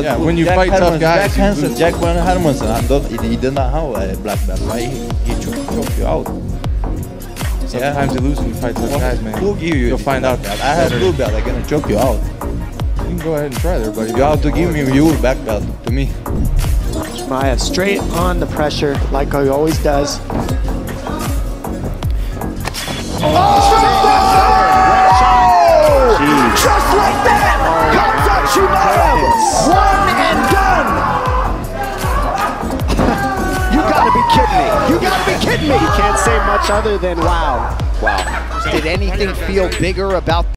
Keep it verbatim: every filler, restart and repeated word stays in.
Yeah, when you Jack fight Hermanson, tough guys, Jack Hansen, Jack Hermanson, and don't, he did not have a black belt, right? He, he choked, choked you out. Sometimes you lose when you fight tough guys, man. Who give you? You'll find out. Belt? I have blue belt. I'm gonna choke you out. You can go ahead and try there, buddy. You have to give me your black belt to me. Chimaev straight on the pressure, like he always does. Oh! Just like that! Khamzat Chimaev! One and done! You gotta be kidding me! You gotta be kidding me! You can't say much other than wow. Wow. Did anything feel bigger about